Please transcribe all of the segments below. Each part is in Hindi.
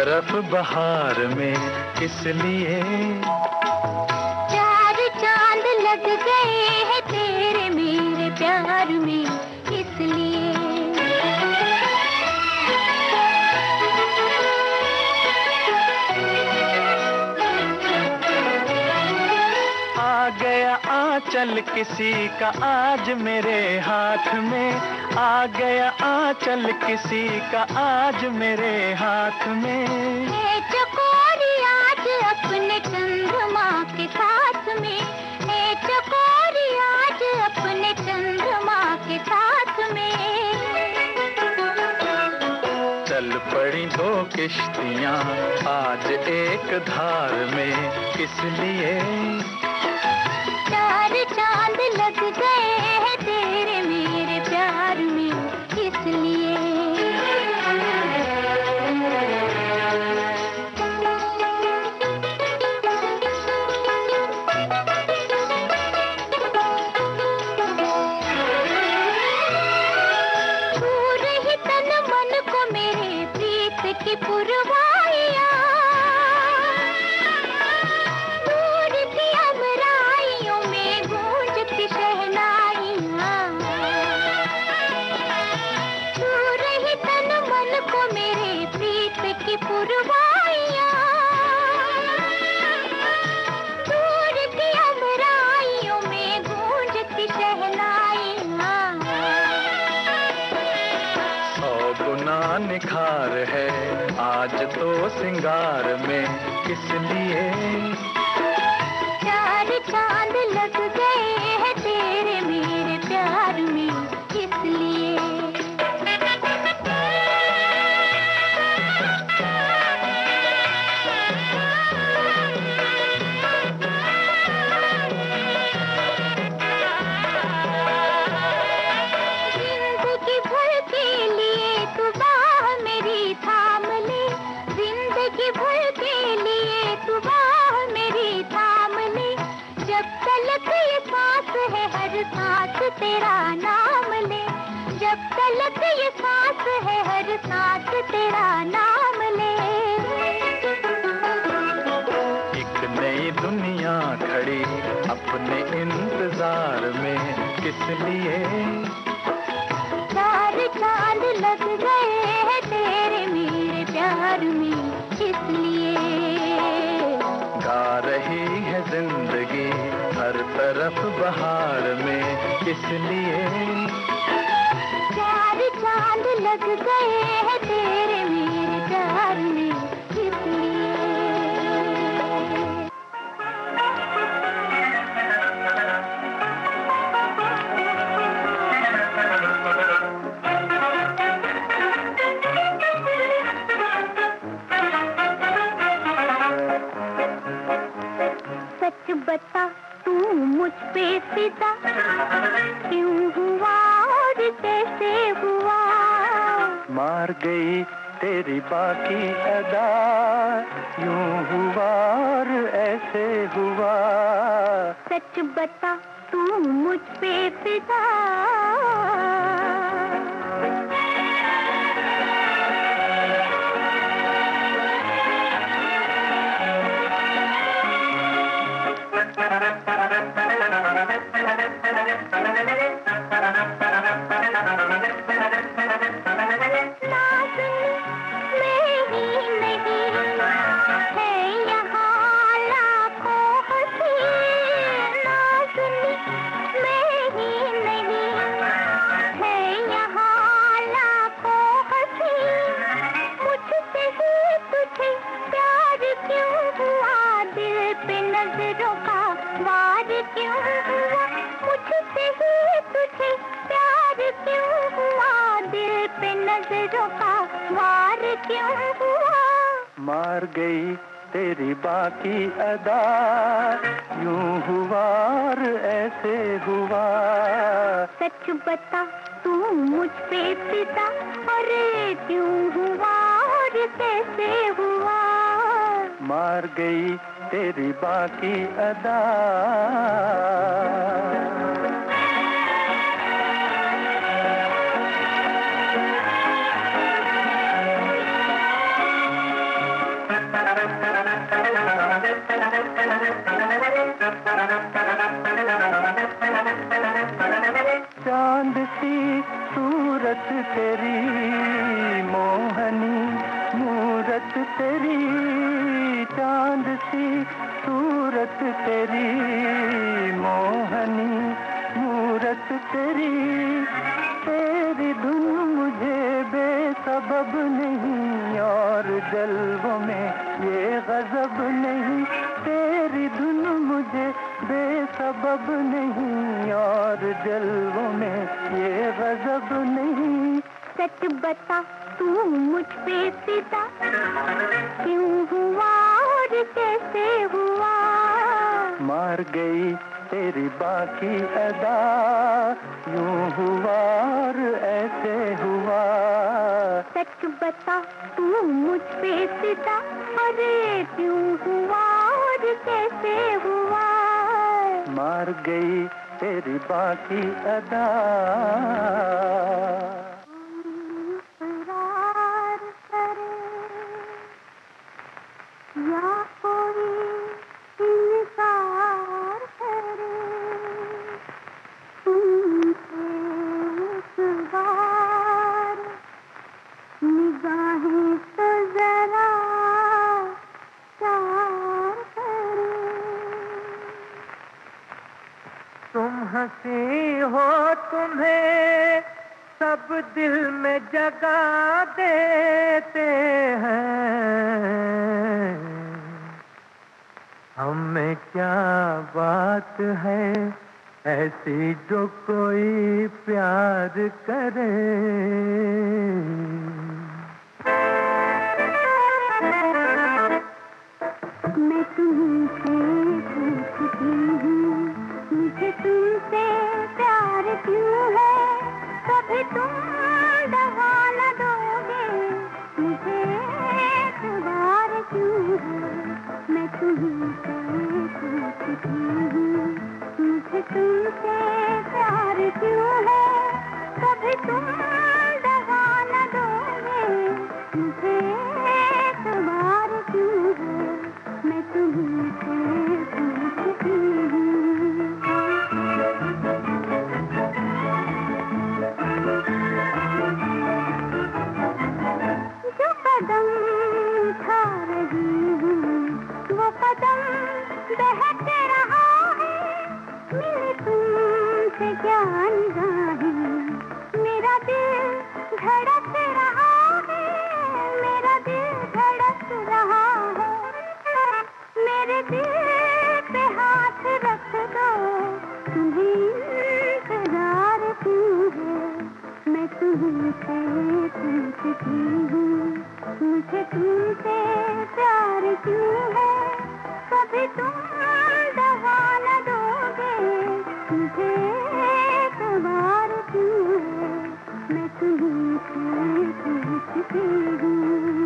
तरफ बहार में किस लिए? चार चांद लग गए हैं तेरे मेरे प्यार में इसलिए। आ गया आंचल किसी का आज मेरे हाथ में, आ गया आंचल किसी का आज मेरे हाथ में। है चकोरी आज अपने चंद्रमा के साथ में, है चकोरी आज अपने चंद्रमा के साथ में। चल पड़ी दो किश्तियां आज एक धार में किस लिए? चार चांद लग गए हैं तेरे मेरे प्यार में इसलिए। छू रही तन मन को मेरे प्रीत की पुरवाइयाँ, दूर थी अमराइयों में गूंजती शहनाइयाँ। छू रही तन मन को मेरे प्रीत की पुरवाइयाँ, दूर थी अमराइयों में गूंजती शहनाइयाँ। सौ गुना निखार है आज तो सिंगार में किस लिए? चार चांद लग गए हैं तेरे मेरे प्यार में इसलिए। जिंदगी भर के लिए तू बाह मेरी थाम ले, जिंदगी भर के लिए तू बाह मेरी थाम ले। जब तलक ये सांस है हर सांस तेरा नाम ले, जब तलक ये सांस है हर सांस तेरा नाम ले। एक नई दुनिया खड़ी अपने इंतजार में किस लिए? चार चांद लग गए हैं तेरे मेरे प्यार में इसलिए। गा रही है जिंदगी हर तरफ बहार में किस लिए? चार चांद लग गए हैं तेरे मेरे प्यार में इसलिए। सच बता तू मुझ पे फिदा क्यों हुआ और कैसे हुआ? मार गई तेरी बाकी अदा, यूं हुआ और ऐसे हुआ। सच बता तू मुझ पे फिदा मार गई तेरी बाकी अदा, यूं हुआ और ऐसे हुआ। सच बता तू मुझ पे फिदा अरे क्यों हुआ और कैसे हुआ? मार गई तेरी बाकी अदा। तेरी चांद सी सूरत तेरी मोहनी मूरत तेरी तेरी धुन मुझे बेसबब नहीं और जल्वों में ये गजब नहीं तेरी धुन मुझे बेसबब नहीं और जल्वों में ये गजब नहीं। सच बता तू मुझ पे फिदा क्यों हुआ और कैसे हुआ? मार गई तेरी बाकी अदा यूं हुआ और ऐसे हुआ। सच बता तू मुझ पे फिदा अरे क्यों हुआ और कैसे हुआ? मार गई तेरी बाकी अदा। या कोई इनकार करे तुमसे एक बार निगाहें तो जरा चार करे। तुम हंसी हो तुम्हें सब दिल में जगा देते हैं हमें क्या बात है ऐसी जो कोई प्यार करे। मैं तुमसे पूछती हूँ मुझे तुमसे प्यार क्यों है? कभी तुम दगा न दोगे मुझे एतबार क्यों है? मैं तुमसे पूछती हूँ मुझे तुमसे प्यार क्यों है? कभी तुम दगा न दोगे मुझे एतबार क्यों है? मैं तुमसे पूछती हूँ। जो कदम उठा रही हूँ वो कदम बहक रहा है। मिली तुमसे क्या निगाहें मेरा दिल धड़क रहा है। मेरा दिल धड़क रहा है। मेरे दिल पे हाथ रख दो तुम्हें इंतजार क्यों है? मैं तुमसे पूछती हूँ मुझे तुमसे प्यार क्यों है? कभी तुम दगा न दोगे मुझे एतबार क्यों है? मैं तुमसे पूछती हूँ।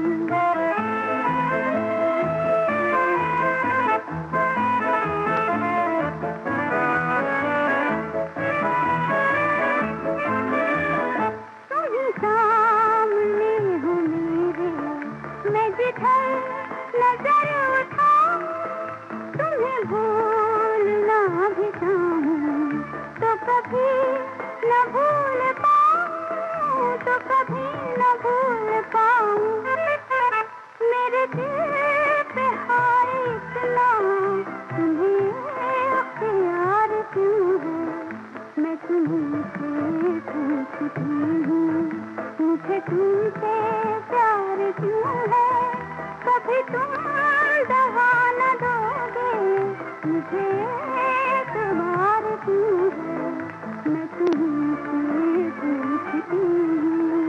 नजर उठाऊं तुम्हें भूलना भी चाहूं तो कभी न भूल पाऊं तो कभी न भूल पाऊं। मेरे दिल पे हाय इतना तुम्हें प्यार क्यों है? मैं तुमसे पूछती हूँ मुझे तुमसे प्यार क्यों है? कभी तुम दगा न दोगे मुझे एतबार क्यों है? मैं तुमसे पूछती हूँ।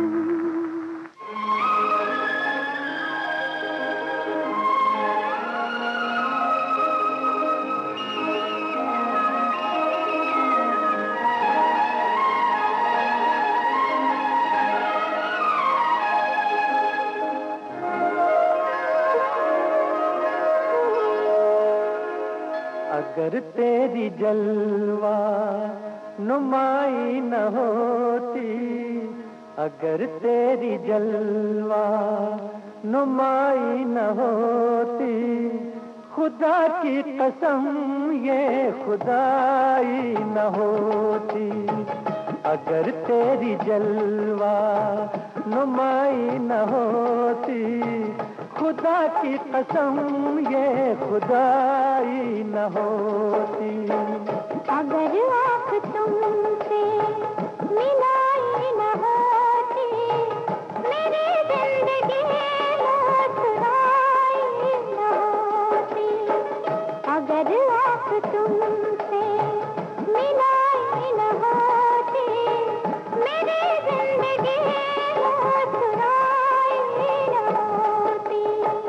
अगर तेरी जलवा नुमाई न होती अगर तेरी जलवा नुमाई न होती खुदा की कसम ये खुदाई न होती। अगर तेरी जलवा नुमाई न होती खुदा की कसम ये खुदाई न होती। अगर आँख तुमसे मिलाई न होती, मेरी जिंदगी मुस्कुराई न होती। अगर आँख तुमसे मिलाई न होती, मेरी जिंदगी मुस्कुराई न होती।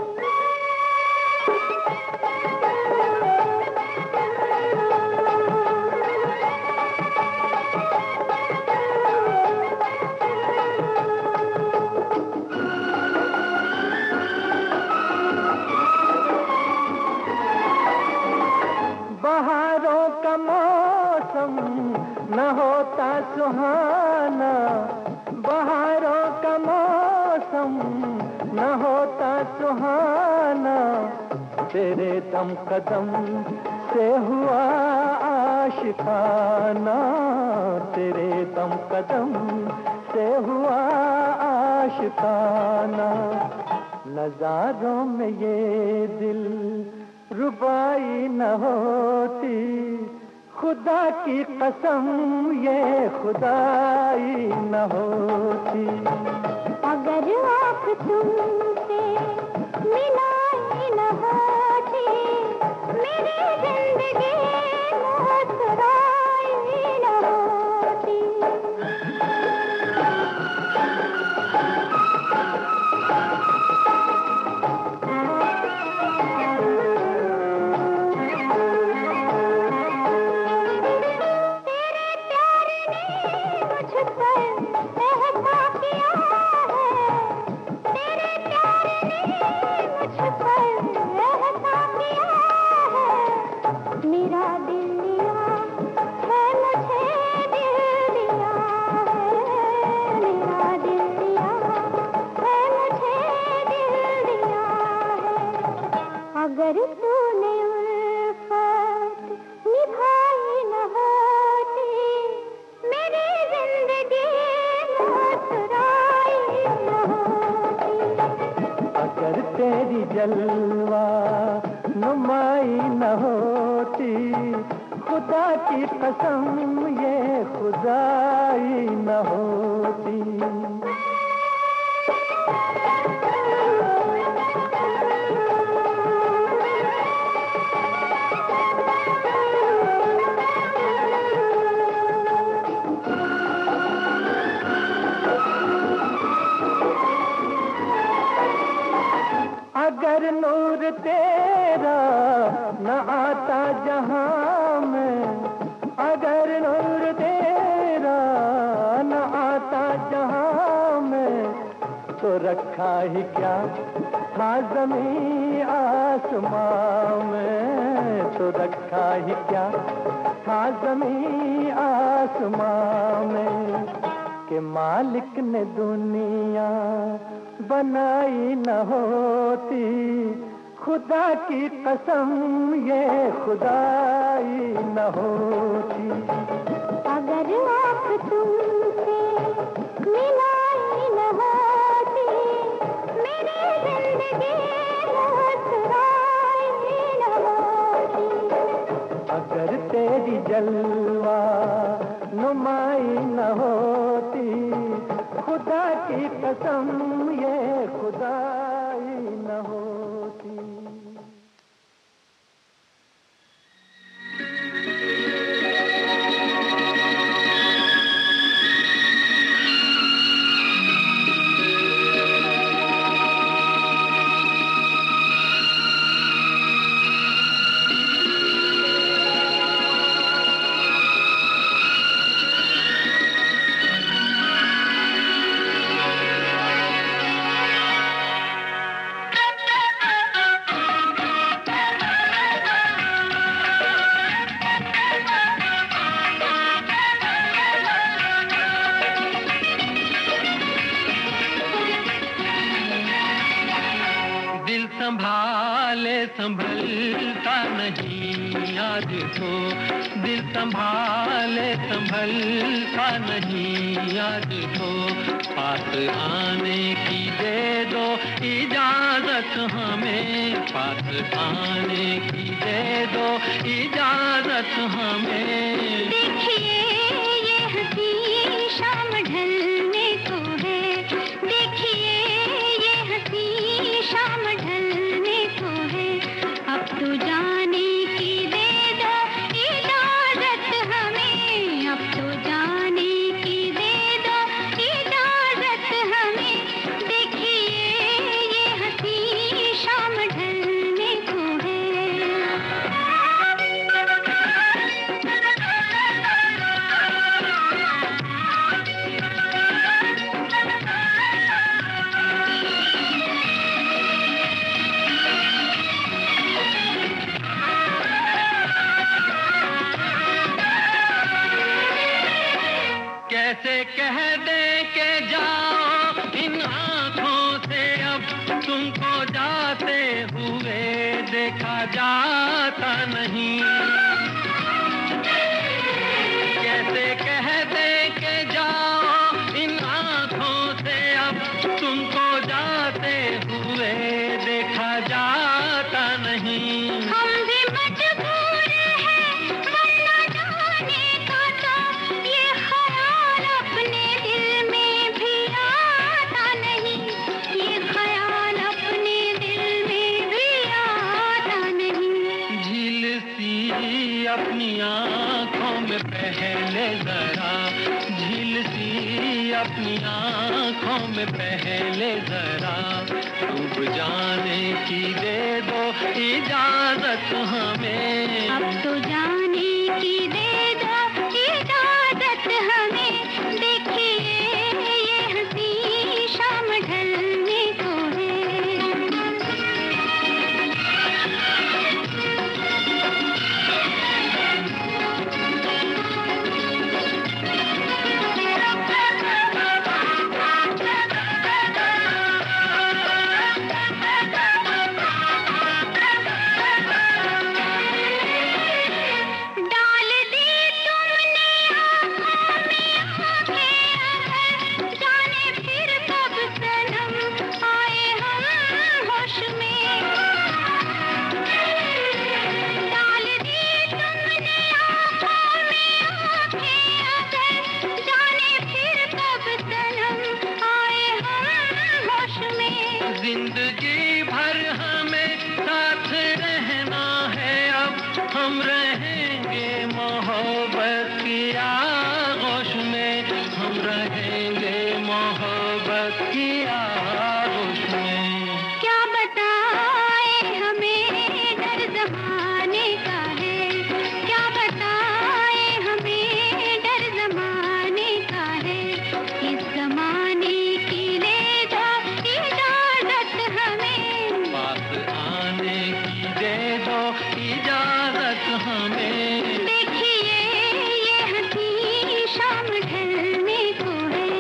बहारों का मौसम न होता सुहाना, बहारों का मौसम न होता सुहाना, तेरे दम कदम से हुआ आशिकाना, तेरे दम कदम से हुआ आशिकाना। नजारों में ये दिल रुबाई न होती, खुदा की कसम ये खुदाई न होती। अगर आँख तुमसे मिलाई न होती, मेरी जिंदगी मुस्कुराई न होती। मेरा दिल लिया है, मुझे दिल दिया है। मेरा दिल लिया है, मुझे दिल दिया है। अगर तूने उल्फत निभाई न होती, मेरी जिंदगी मुस्कुराई न होती। अगर तेरी जलवा नुमाई न होती, खुदा की कसम ये खुदाई न होती। अगर नूर तेरा न आता जहां में, अगर नूर तेरा न आता जहां में, तो रखा ही क्या था ज़मीं आसमां में, तो रखा ही क्या था ज़मीं आसमां में। कि मालिक ने दुनिया बनाई न होती, खुदा की कसम ये खुदाई न होती। अगर आँख तुमसे मिलाई न होती, मेरी जिंदगी मुस्कुराई न होती। अगर तेरी जलवा नुमाई न होती, खुदा की कसम ये खुदाई न होती। संभाले संभलता नहीं आज तो, दिल संभाले संभलता नहीं आज तो, पास आने की दे दो इजाजत हमें, पास आने की दे दो इजाजत हमें। देखिए ये हंसी शाम ढलने को है, देखिए ये हंसी शाम ढलने को है। अब तो जाने की दे दो इजाजत हमें, अब तो जाने की दे दो इजाजत हमें। देखिए ये हंसी शाम ढलने को है। कैसे कह दे के जाओ इन आँखों से अब तुमको जाते हुए देखा जाता नहीं। कैसे कह दे के जाओ इन आँखों से अब तुमको जाते हुए देखा जाता नहीं। हम भी मजबूर हैं वरना जाने का तो ये ख्याल अपने दिल में भी आता नहीं, ये ख्याल अपने दिल में भी आता नहीं। झील सी अपनी आँखों में पहले जरा, झील सी अपनी आँखों में पहले जरा, डूब जाने की दे दो इजाजत हमें। अब तो जाने की दे दो इजाजत हमें। देखिए ये हंसी शाम ढलने को है। डाल दी तुमने आँखों में आँखें अगर, जाने फिर कब सनम आए हम होश में। डाल दी तुमने आँखों में आँखें अगर, जाने फिर कब सनम आए हम होश में। जिंदगी भर हमें साथ रहना है अब, हम रहेंगे मोहब्बत की आगोश में, हम रहेंगे मोहब्बत की आगोश में। क्या बताए हमें डर ज़माने का है, क्या बताए हमें डर ज़माने का है। इस ज़माने की दे दो इजाज़त हमें, पास आने की दे दो इजाजत हमें। देखिए ये हंसी शाम ढलने को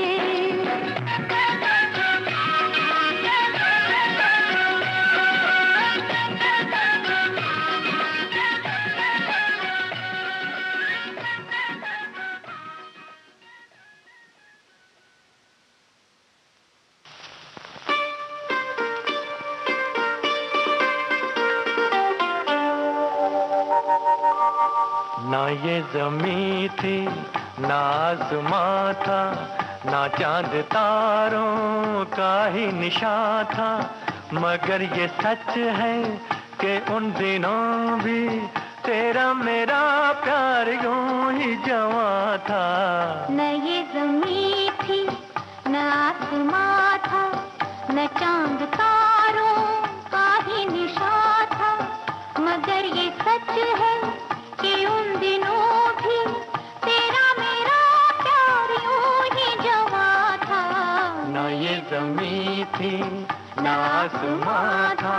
ना ये ज़मीं थी ना आसमां था, ना चांद तारों का ही निशान था, मगर ये सच है कि उन दिनों भी तेरा मेरा प्यार यूं ही जवां था। न ये ज़मीं थी न आसमां था, न चांद तारों का ही निशान था, मगर ये सच है कि उन दिनों भी तेरा मेरा प्यार यूं ही जवां था। ना ये ज़मीं थी ना आसमां था।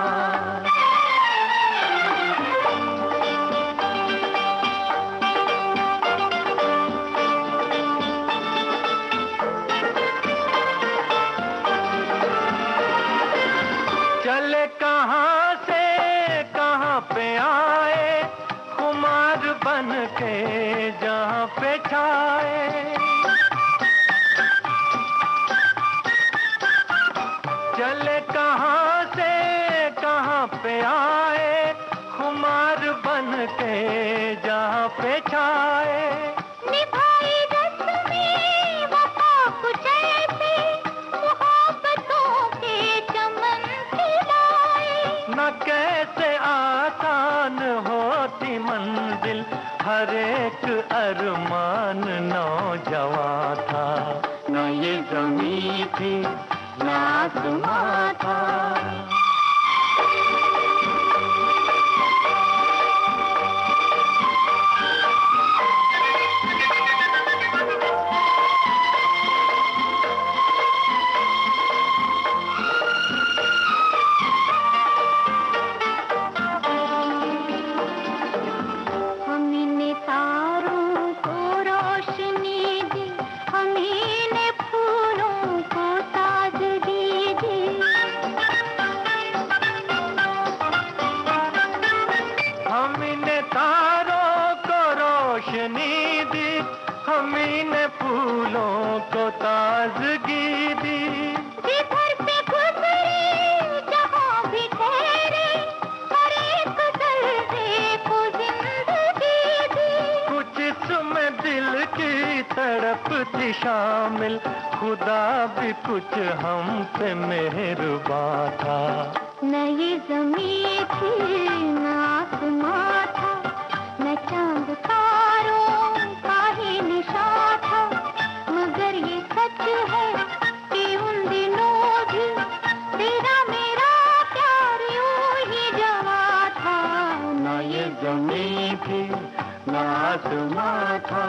चले कहाँ से कहाँ पे आए, खुमार बन के जहाँ पे छाए। कहाँ से कहाँ पे आए, खुमार बन के जहाँ पे छाए। निभाई रस्में वफा कुछ ऐसे, मोहब्बतों के चमन खिलाए। न कैसे आसान होती मंजिल, हर एक अरमान नौजवां था। न ये ज़मीं थी न आसमां था। हमने फूलों को ताजगी दी। जिधर से गुजरे जहाँ भी ठहरे, हर एक दर्दे को जिंदगी दी। कुछ इसमें दिल की तड़प थी शामिल, खुदा भी कुछ हम पे मेहरबान था। न ये ज़मीं थी न आसमां था, न चांद तारों का ही निशान था। मगर ये सच है कि उन दिनों भी तेरा मेरा प्यार यूं ही जवा था। न ये ज़मीं थी न आसमां था।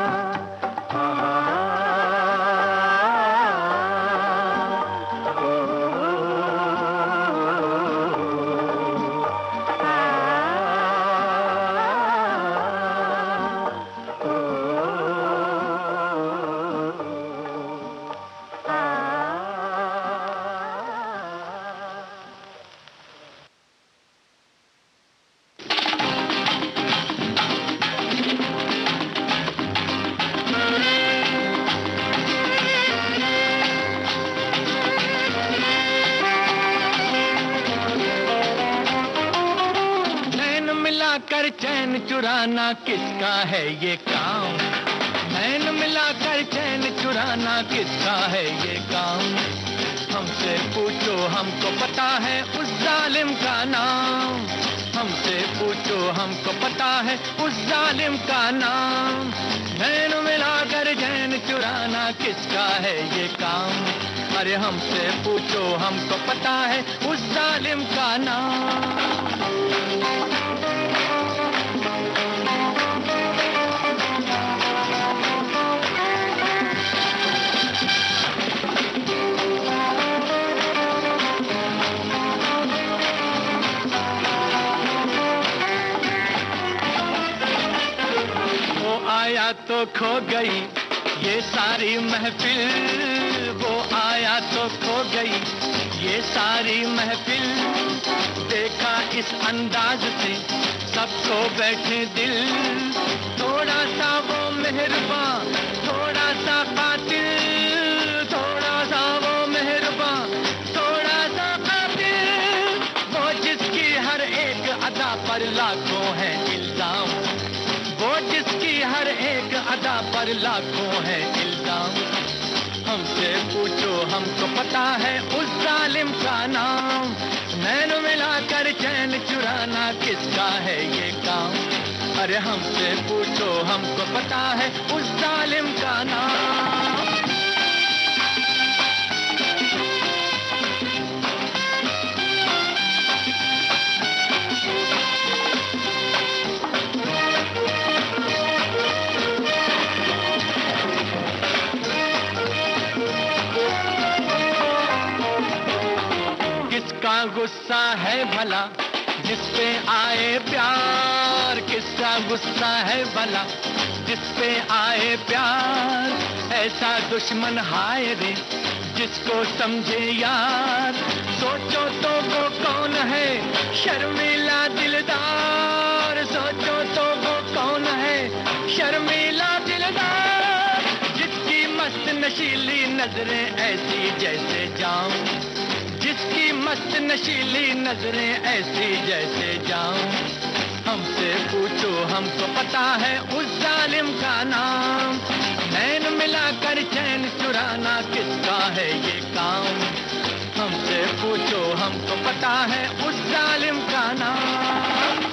कर चैन चुराना किसका है ये काम, नैन मिलाकर चैन चुराना किसका है ये काम। हमसे पूछो हमको पता है उस जालिम का नाम, हमसे पूछो हमको पता है उस जालिम का नाम। नैन मिलाकर चैन चुराना किसका है ये काम। अरे हमसे पूछो हमको पता है उस जालिम का नाम। आया तो खो गई ये सारी महफिल, वो आया तो खो गई ये सारी महफिल। देखा इस अंदाज से सबको बैठे दिल, थोड़ा सा वो मेहरबान थोड़ा सा कातिल, थोड़ा सा वो मेहरबान थोड़ा सा कातिल। वो जिसकी हर एक अदा पर लाखों है इल्जाम, वो जिसकी हर एक अदा पर लाखों है इल्जाम। हमसे पूछो हमको पता है उस जालिम का नाम। नैन मिलाकर चैन चुराना किसका है ये काम। अरे हमसे पूछो हमको पता है उस जालिम का नाम। किसका गुस्सा है भला जिस पे आए प्यार, किसका गुस्सा है भला जिस पे आए प्यार। ऐसा दुश्मन हाय रे जिसको समझे यार। सोचो तो वो कौन है शर्मीला दिलदार, सोचो तो वो कौन है शर्मीला दिलदार। जिसकी मस्त नशीली नजरें ऐसी जैसे जाम, जिसकी मस्त नशीली नजरें ऐसी जैसे जाऊं। हमसे पूछो हमको पता है उस जालिम का नाम। नैन मिलाकर चैन चुराना किसका है ये काम। हमसे पूछो हमको पता है उस जालिम का नाम।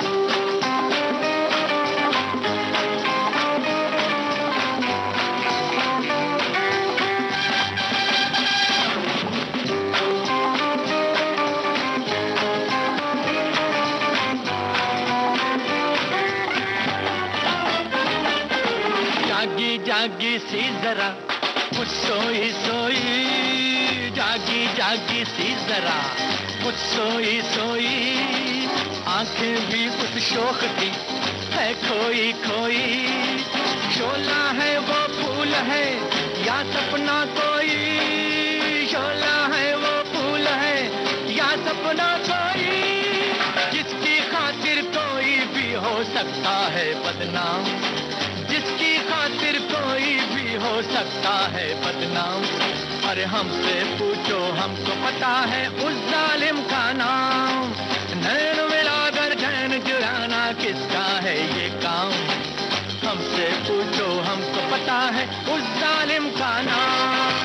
जागी जागी सी जरा कुछ सोई सोई, जागी जागी सी जरा कुछ सोई सोई। आंखें भी उस शोख की है खोई खोई। शोला है वो फूल है या सपना कोई। शोला है वो फूल है या सपना कोई। जिसकी खातिर कोई भी हो सकता है बदनाम। जिसकी खातिर कोई भी हो सकता है बदनाम। अरे हमसे पूछो हमको पता है उस जालिम का नाम। नैन मिलाकर चैन चुराना किसका है ये काम। हमसे पूछो हमको पता है उस जालिम का नाम।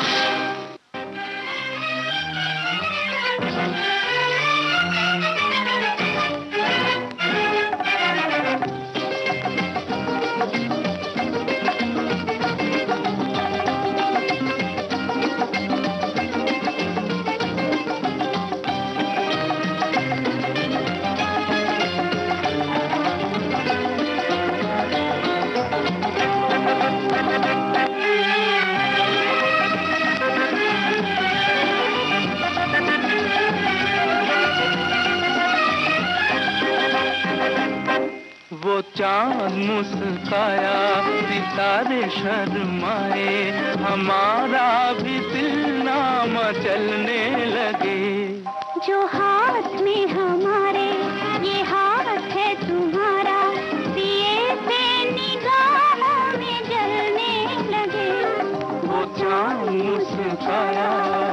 वो चांद मुस्काया सितारे शर्माए। हमारा भी दिल ना मचलने लगे। जो हाथ में हमारे ये हाथ है तुम्हारा। दिए से निगाहों में जलने लगे। वो चांद मुस्काया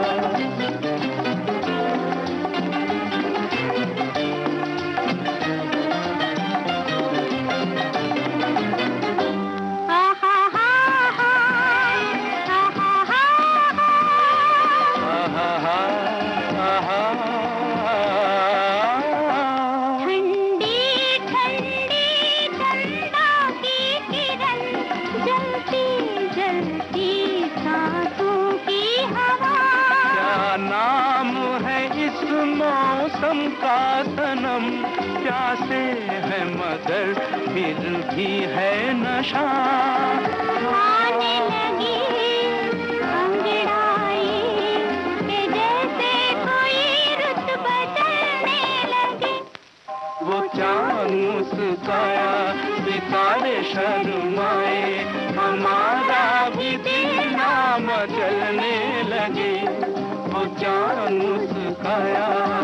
मौसम का सनम। प्यासे है मगर फिर भी है नशा। आने लगी अंगड़ाई के जैसे कोई रुत बदलने लगे। वो चांद मुस्काया सितारे शर्माए। हमारा भी दिल ना मचलने लगे। वो चांद मुस्काया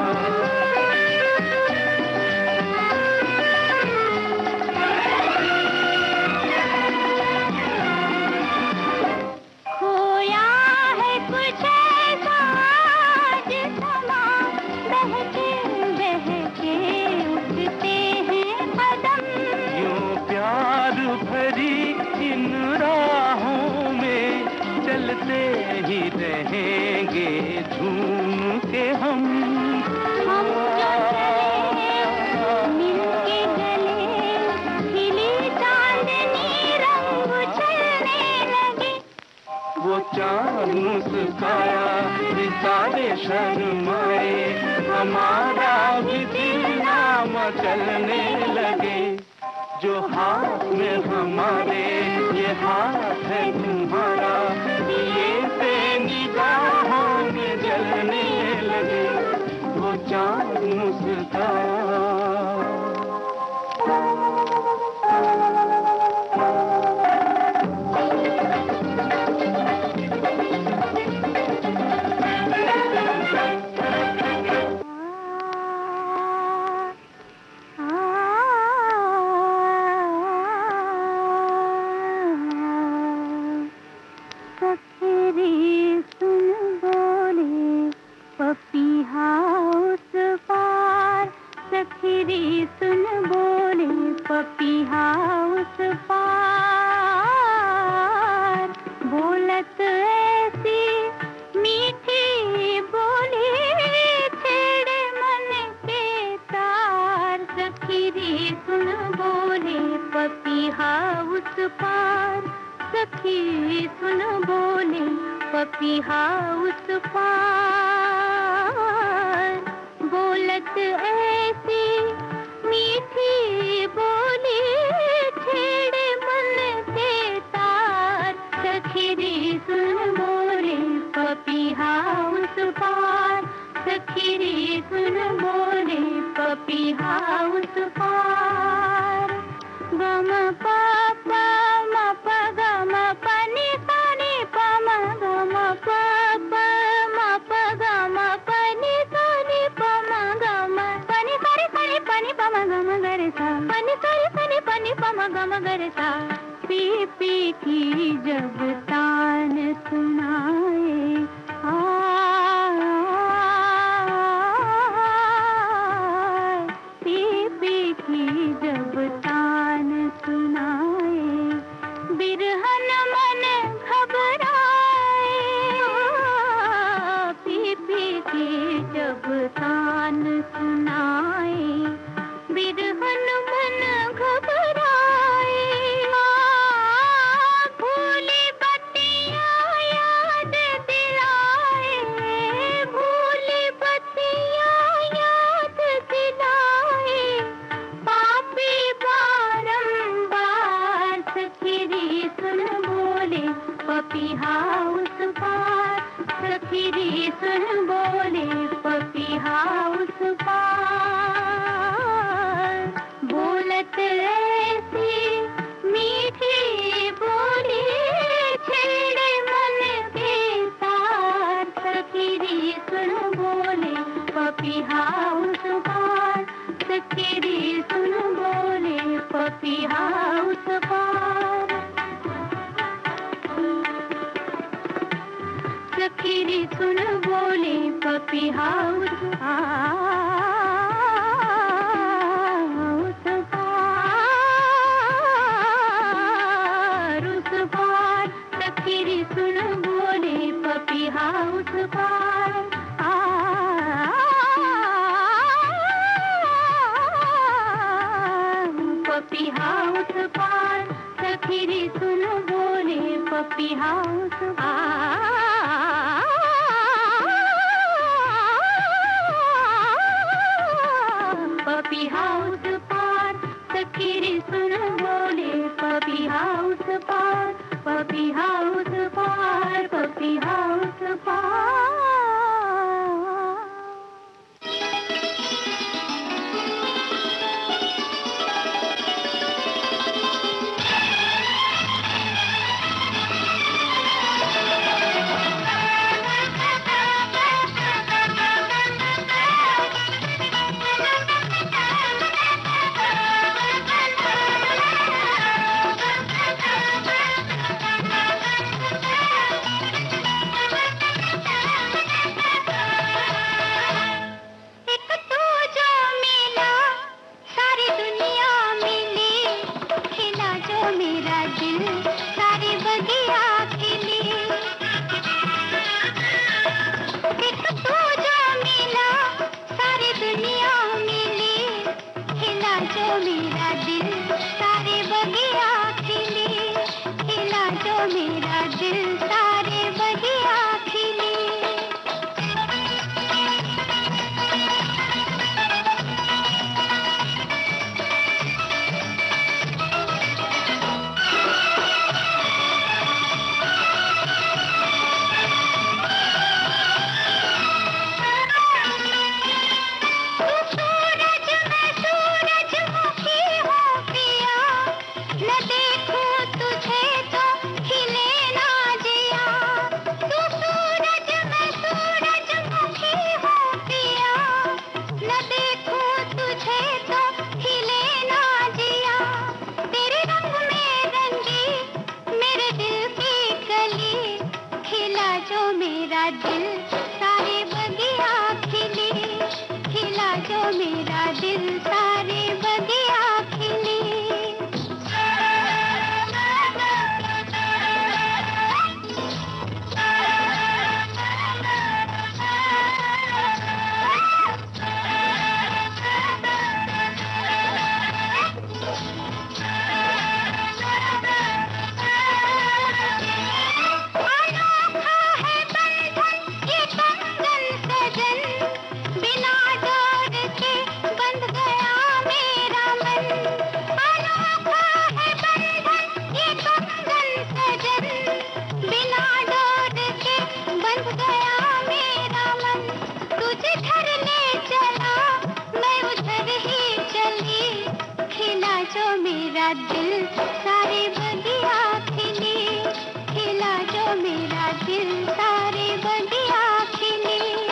खोया है कुछ ऐसा आज समा। बहके बहके उठते हैं कदम। यूं प्यार भरी इन राहों में चलते ही रहेंगे झूम के हम। हम जो चले मिलके गले खिली चांदनी रंग उछलने लगे। वो चांद मुस्काया सितारे शर्माए। हमारा भी दिल ना मचलने लगे। जो हाथ में हमारे ये हाथ है तुम्हारा। दिए से निगाहों में जलने लगे। वो चांद मुस्काया सखीरी सुन बोले पपीहा उस पार, बोलत ऐसी मीठी बोली छेड़े मन के तार। सखीरी सुन बोले पपीहा उस पार, सखी सुन बोले पपीहा उस पार, बोलत ऐसी मीठी बोली छेड़े मन के तार। सखीरी सुन बोले पपीहा उस पार, सखीरी सुन बोले पपीहा उस पार। गम पापा म प ग म प नि प नि प म ग म प प म प ग म प नि स नि प म ग म प नि स रि स नि प नि प म ग म ग रे सा, प नि स रि स नि प नि प म ग म ग रे सा। पी पी की जब तान सुनाए पी पी की जब तान सुनाए, बिरहन मन घबराए। पी पी की जब तान सुनाए, बिरहन मन घबराए। भूली बत्तियाँ याद दिलाए, भूली बत्तियाँ याद दिलाए। पापी बारंबार सखीरी सुन बोले पपीहा उस पार, सखीरी सुन बोले पपीहा उस पार, बोलत ऐसी मीठी बोली छेड़े मन के तार। सखीरी सुन बोले पपीहा उस पार, सखीरी सुन बोले पपीहा उस पार। सखीरी सुन बोले पपीहा उस पार, उस पार। सखीरी सुन बोले पपीहा उस पार, पपीहा उस पार। सखीरी सुन बोले पपीहा उस पपीहा उस पार। सखीरी सुन बोले पपीहा उस पार, पपीहा उस पार, पपीहा उस पार। दिल जो मेरा दिल सारे बगिया खिले, खिला जो मेरा दिल सारे बगिया खिले।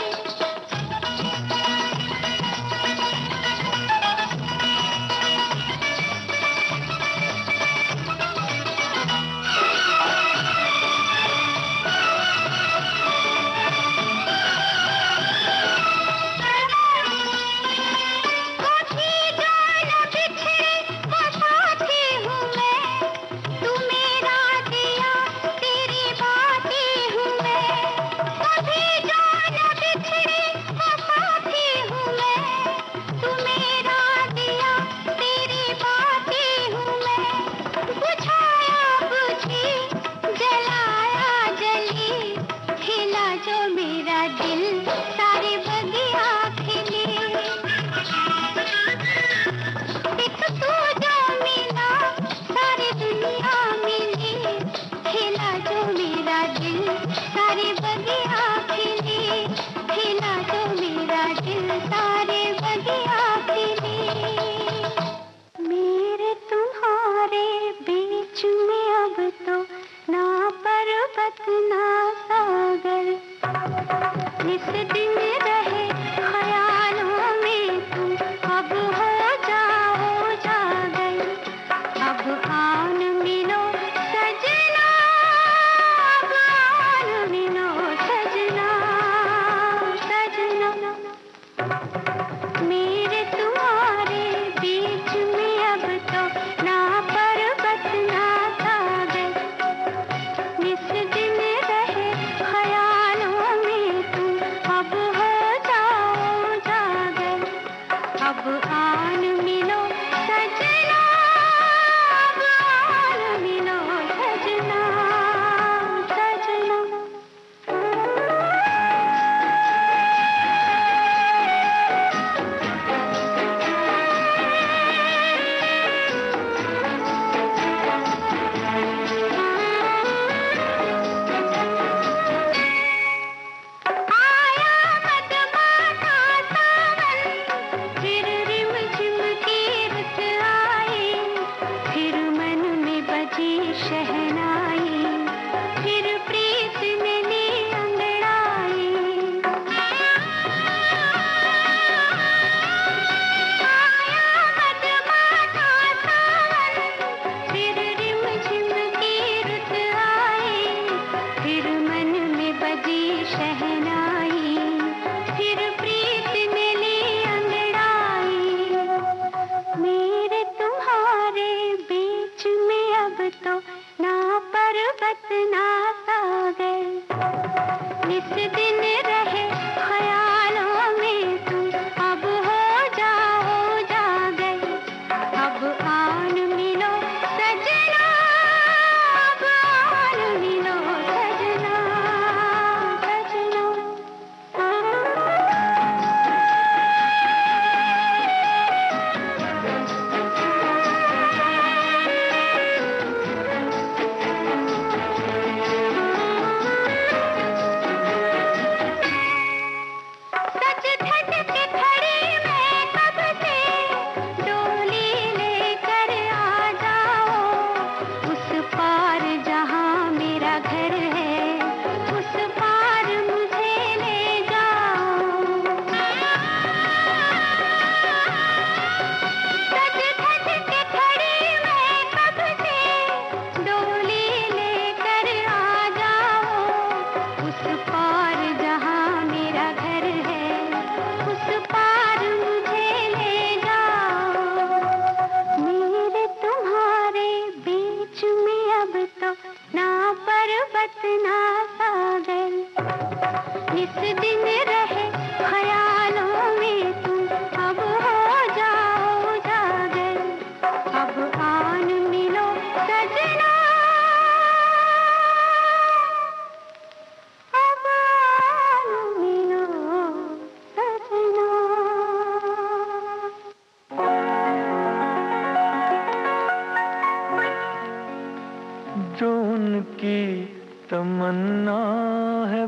तमन्ना है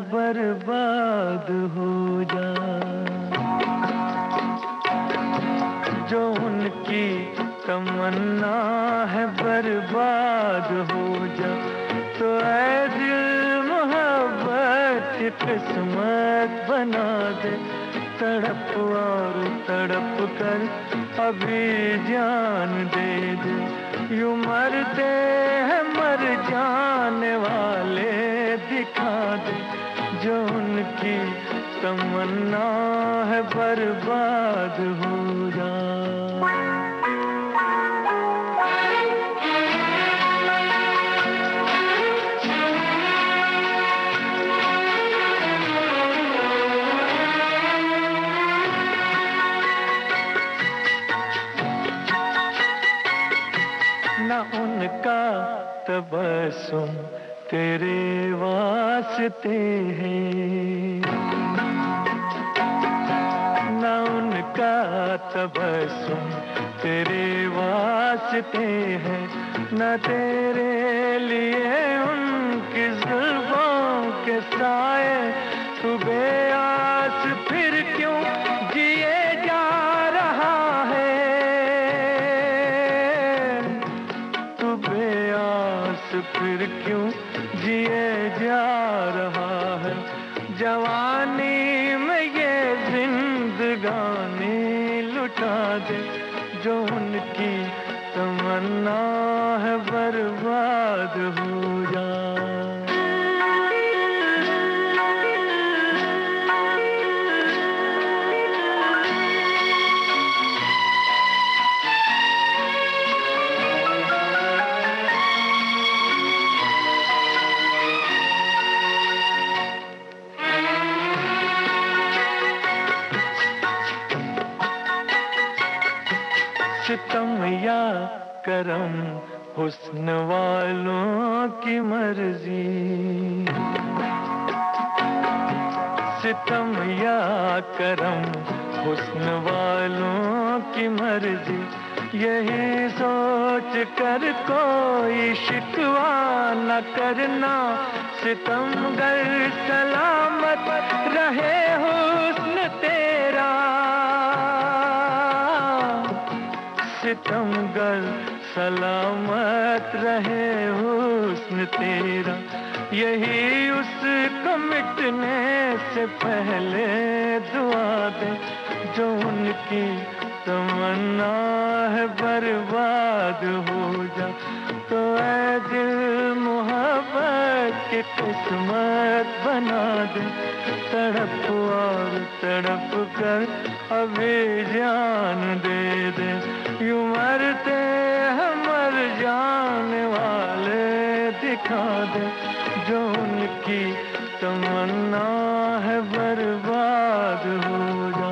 बर्बाद हो जा, जो उनकी तमन्ना है बर्बाद हो जा, तो ऐ दिल मोहब्बत की किस्मत बना दे। तड़प और तड़प कर अभी जान दे दे, यूं मरते हैं मर जाने वाले दिखा दे, जो उनकी तमन्ना है बर्बाद हो जा। न उनका तबस्सुम तेरे वास्ते है, न उनका तबस्सुम तेरे वास्ते है, न तेरे लिए उनकी जुल्फों के साए। तू बेआस फिर क्यों जिए जा रहा है, फिर क्यों जिए जा रहा है। जवानी में ये जिंदगानी लुटा दे, जो उनकी तमन्ना है बर्बाद हो जा। सितम या करम हुस्न वालों की मर्जी, सितम या करम हुस्न वालों की मर्जी। यही सोच कर कोई शिकवा न करना, सितमगर सलामत रहे हुस्न तेरा, सितमगर सलामत रहे हुस्न तेरा। यही उसको मिटने से पहले दुआ दे, जो उनकी तमन्ना है बर्बाद हो जा। तो ऐ दिल मोहब्बत की किस्मत बना दे, तड़प और तड़प कर अभी जान दे दे, यूं मरते हैं मर जाने वाले दिखा दे, जो उनकी तमन्ना है बर्बाद हो जा।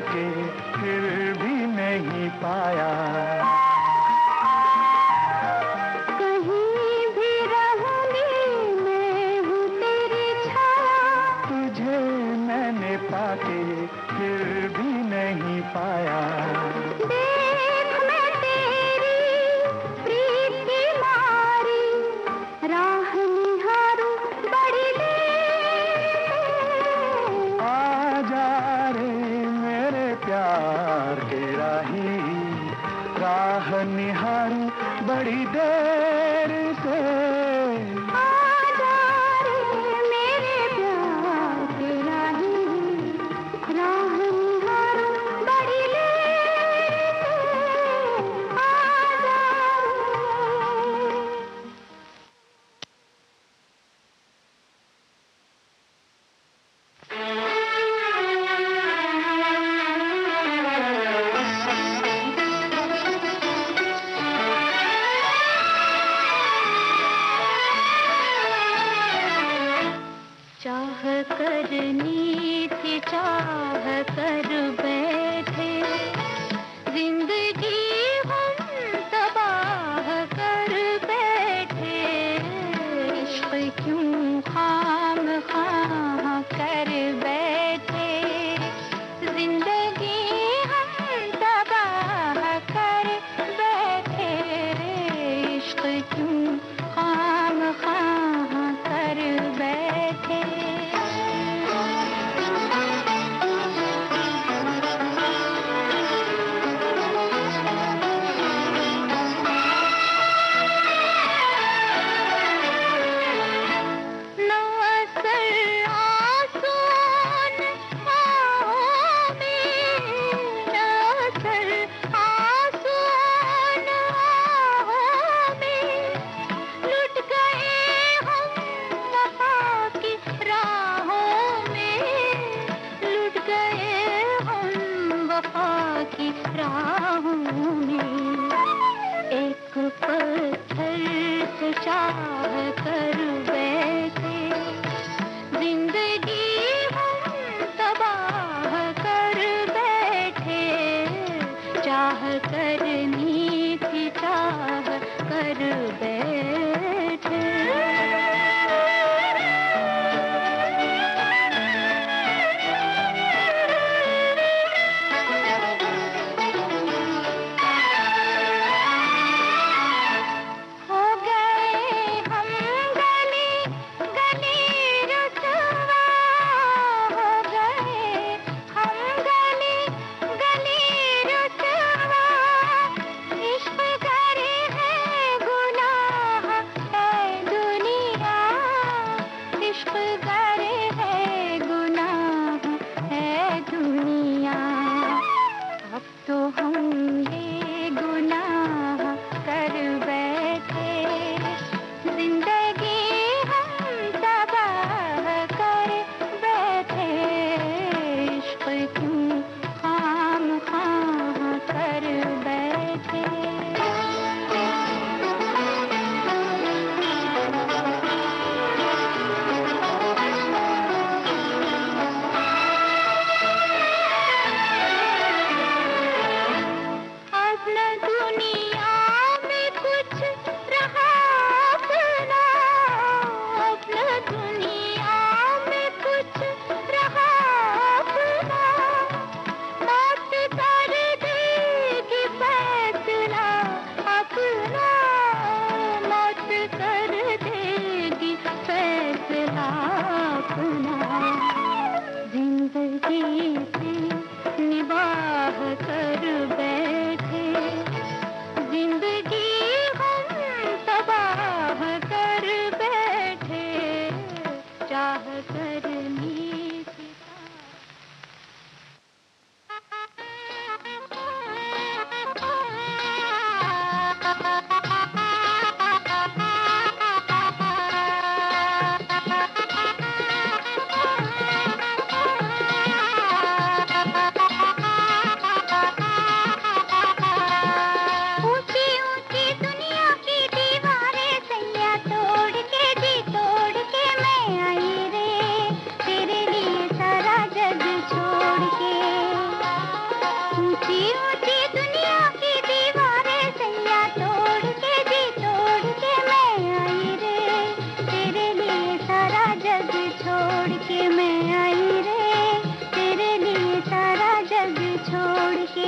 के फिर भी नहीं पाया। कहीं भी रहूंगी मैं हूँ तेरी छाया, तुझे मैंने पाके फिर भी नहीं पाया। देख मैं तेरी प्रीत की मारी राह निहारूं बड़ी देर से। आजा रे मेरे प्यार के राही, राह निहारूं बड़ी देर से। आजा रे मेरे प्यार के राही, राह निहारूं बड़ी देर से। आजा रे। चाह करनी थी चाह कर बैठे, जिंदगी हम तबाह कर बैठे। इश्क क्यों खाम खां कर बैठे, जिंदगी हम तबाह कर बैठे। इश्क क्यों खाम खां कर बैठे। की राहों में एक पत्थर से चाह कर बैठे, जिंदगी हम तबाह कर बैठे। चाह करनी थी चाह कर बैठे। हो गए हम गले छोड़ के।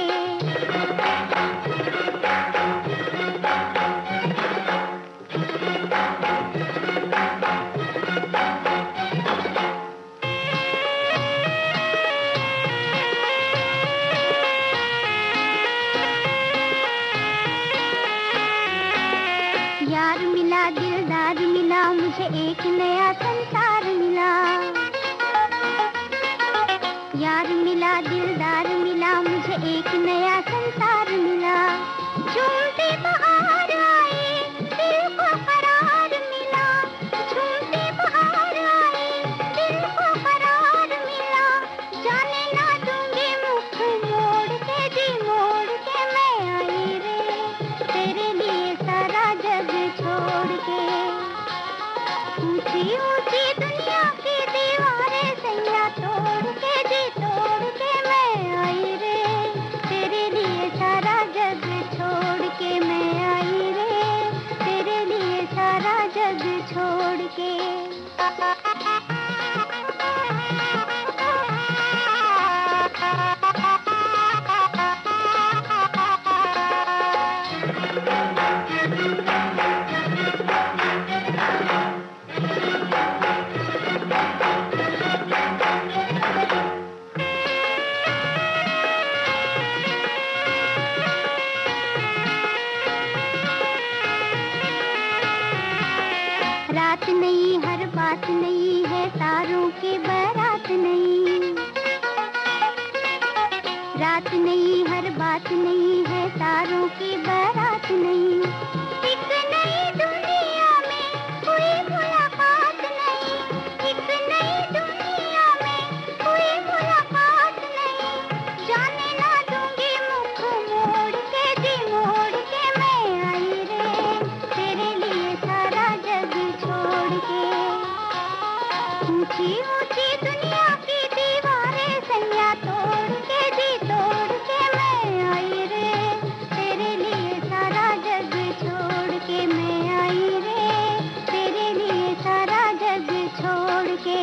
यार मिला, दिलदार मिला, मुझे एक नया संसार मिला। यार मिला, दिलदार मिला, मुझे एक नया संसार मिला। झूमते बहार आए, दिल को करार मिला। झूमते बहार आए, दिल को करार मिला। जाने ना दूंगी मुख मोड़ के, जी मोड़ के मैं आई रे, तेरे लिए सारा जग छोड़ के। ऊंची ऊंची दुनिया की दीवारें सैया तोड़ के, जी तोड़ के मैं आई रे, तेरे लिए सारा जग छोड़ के मैं आई रे, तेरे लिए सारा जग छोड़ के। रात नहीं, हर बात नहीं है, तारों की बारात नहीं। रात नहीं, हर बात नहीं है, तारों की बारात नहीं। एक नई दुनिया में कोई मुलाकात नहीं। एक नई दुनिया में कोई मुलाकात नहीं। जाने ना दूंगी मुख मोड़ के, जी मोड़ के मैं आई रे, तेरे लिए सारा जग छोड़ के। ऊंची ऊंची दुनिया की दीवारें सैया तोड़ के, जी तोड़ के मैं आई रे, तेरे लिए सारा जग छोड़ के मैं आई रे, तेरे लिए सारा जग छोड़ के।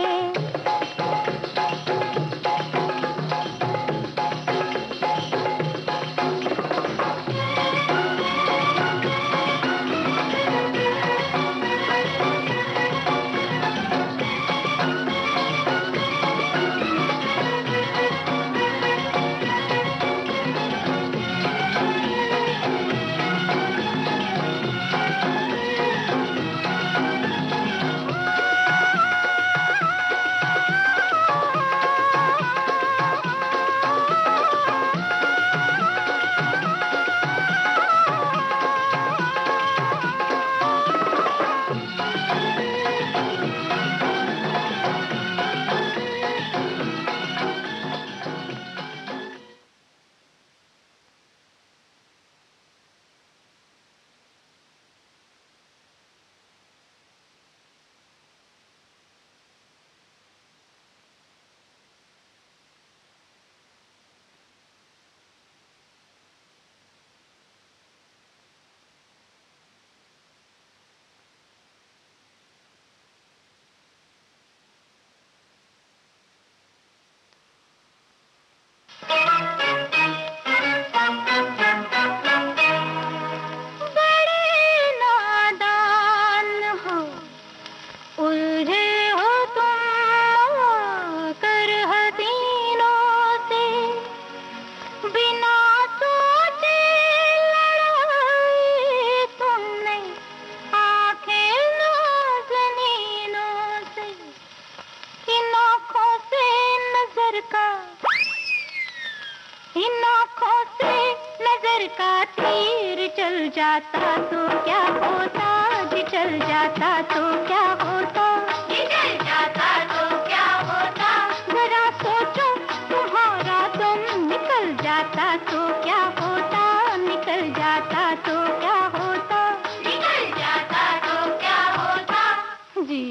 इन आँखों से नजर का तीर चल जाता तो क्या होता, जी चल जाता तो क्या होता, जी चल जाता तो क्या होता। जरा सोचो तुम्हारा दम निकल जाता तो क्या होता, निकल जाता तो क्या होता, निकल जाता तो क्या होता। जी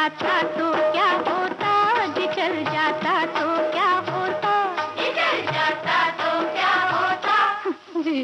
जाता तो क्या होता, जी चल जाता तो क्या होता, जी चल जाता तो क्या होता जी।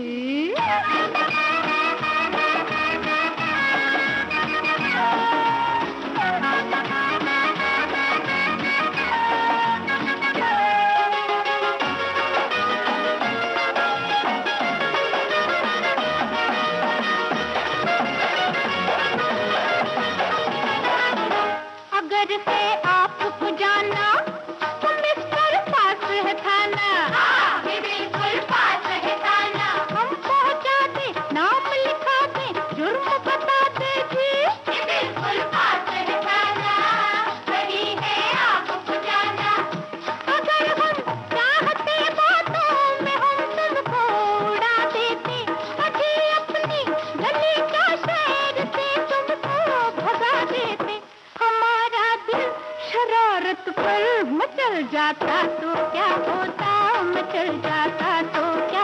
अगर है आपको जाना तो मिस्टर पास है थाना, बिल्कुल पास है थाना। हम पहुंचा दे, नाम लिखा दे, जुर्म बता दे जी, बिल्कुल पास है थाना, वही है आपको जाना। अगर हम चाहते बातों में हम तुमको उड़ा देते, अभी अपनी गली का शहर से तुमको भगा देते। हमारा दिल शरारत पर मचल जाता तो क्या होता, मचल जाता तो क्या